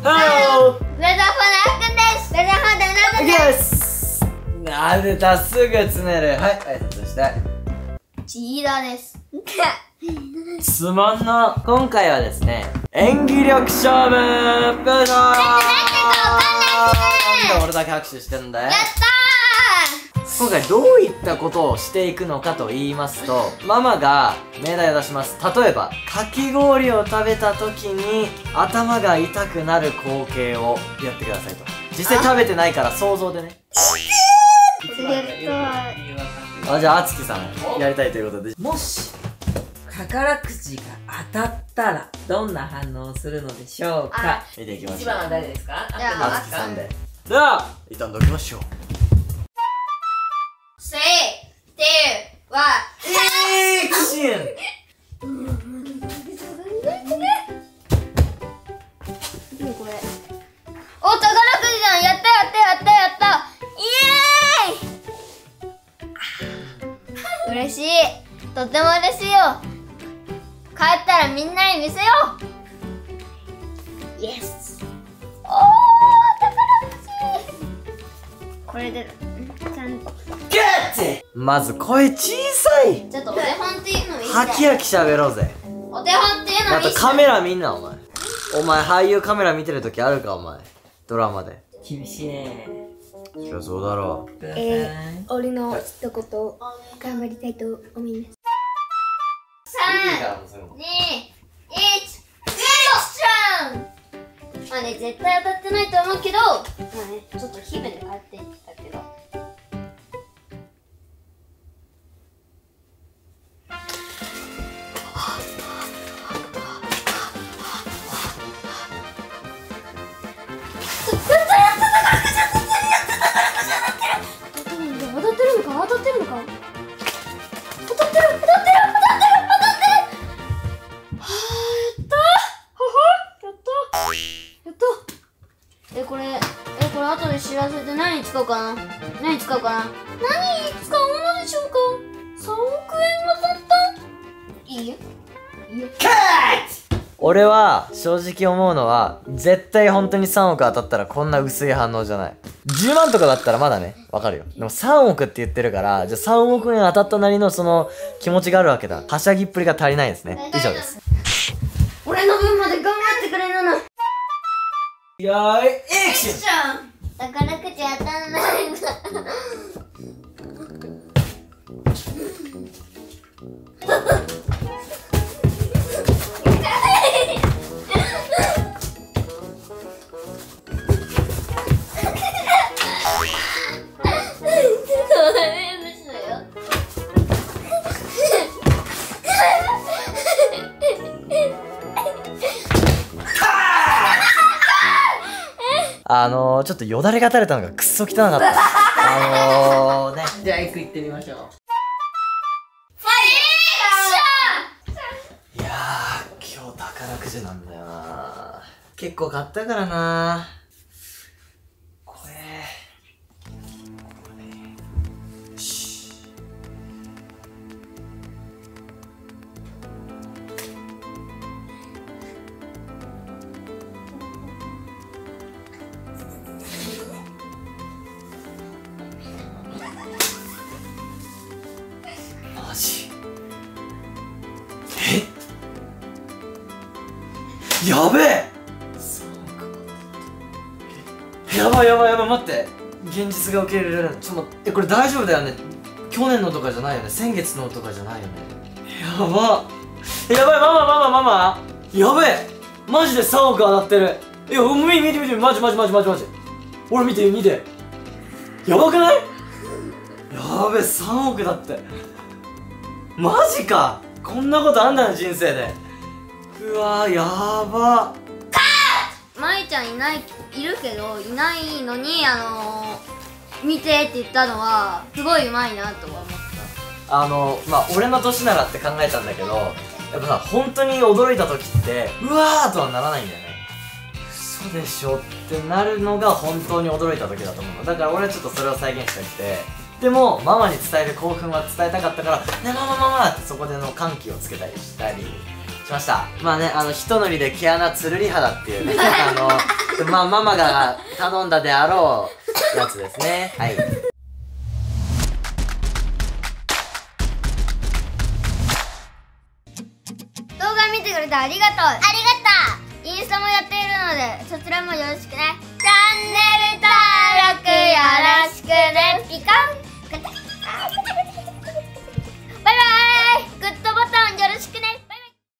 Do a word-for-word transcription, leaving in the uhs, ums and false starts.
おーレザーファーのあっくんです。レザーファーのなずです。 なぜだ、すぐつねる。はい、挨拶して。 ちいだです。 つまんな。今回はですね、演技力勝負。よいしょー。なんで俺だけ拍手してんだよ。 やったー。 今回どういったことをしていくのかと言いますと、ママが命題を出します。例えば、かき氷を食べた時に頭が痛くなる光景をやってくださいと。実際食べてないから想像でね。あ、じゃあ、あつきさんやりたいということで。 もし宝くじが当たったらどんな反応をするのでしょうか。 見ていきましょう。 一番は誰ですか？ じゃああつきさんで。では一旦どきましょう。 せーてーはエクション。 これお、宝くじじゃん。やったやったやったやったイエーイ。嬉しい、とっても嬉しいよ。帰ったらみんなに見せよう。イエス。おー、宝くじ。これでちゃんとゲット。まず声小さい。 ちょっとお手本っていうの見せて。 はきはきしゃべろうぜ。 お手本っていうのま見せて。 たカメラ見んなお前。お前俳優カメラ見てる時あるかお前。ドラマで。 厳しいね。 そりゃそうだろう。 えー、俺の一言頑張りたいと思います。 さん、に、いち、クエスチョン。まあね、絶対当たってないと思うけど、まあね、ちょっと姫で帰ってきたけど。当たってるのか？当たってるのか？当たってる！当たってる！当たってる！当たってる！はあ、やったー！はは！やったー！やったー！え、これ、え、これ後で知らせて何に使うかな？何に使うかな？何に使うのでしょうか？さんおくえん当たった？いいよ。いいよ。 俺は正直思うのは絶対本当にさんおく当たったらこんな薄い反応じゃない。じゅうまんとかだったらまだねわかるよ。でもさんおくって言ってるから、じゃあさんおくえん当たったなりのその気持ちがあるわけだ。はしゃぎっぷりが足りないですね。以上です。 俺の分まで頑張ってくれるの。 よーい、エクション。 宝くじ当たんないんだ。 あのー、ちょっとよだれが垂れたのがくっそ汚かった。あのーね。 じゃあ、エク行ってみましょう。 いやー、今日宝くじなんだよな。結構買ったからな。これこれよし。マジ？え？やべえ！やばいやばいやばい、待って、現実が受け入れられない。ちょっと待って、え、これ大丈夫だよね？去年のとかじゃないよね？先月のとかじゃないよね？やばっ、やばい、ママママママやべえ、マジでさんおく当たってる。いや、見て見て見て、マジマジマジマジマジ、俺見て見て、やばくない？やべえ、さんおくだって。マジか、こんなことあんだよ人生で。うわー、やばっ。 まいちゃんいない、いるけどいないのに、あのー、見てって言ったのはすごいうまいなとは思った。 あのまあ俺の年ならって考えたんだけど、やっぱさ、本当に驚いた時ってうわーとはならないんだよね。嘘でしょってなるのが本当に驚いた時だと思うの。だから俺はちょっとそれを再現したくて、でもママに伝える興奮は伝えたかったから「ねママママ」ってそこでの緩急をつけたりしたりしました。まあね、あの一塗りで毛穴つるり肌っていうねあのまあママが頼んだであろうやつですね。はい。 動画見てくれてありがとう。ありがとう。インスタもやっているのでそちらもよろしくね。チャンネル登録よろしくね。